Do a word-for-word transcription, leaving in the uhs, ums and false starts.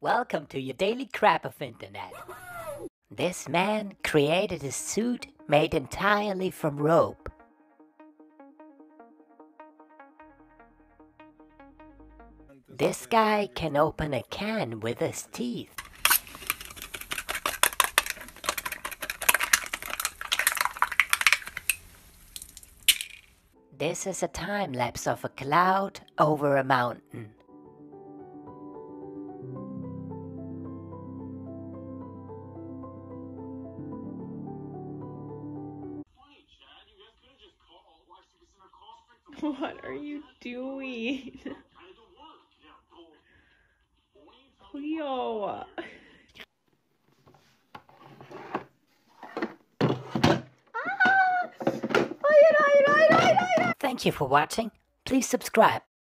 Welcome to your daily crap of internet. This man created a suit made entirely from rope. This guy can open a can with his teeth. This is a time lapse of a cloud over a mountain. What are you doing? Leo. Thank you for watching. Please subscribe.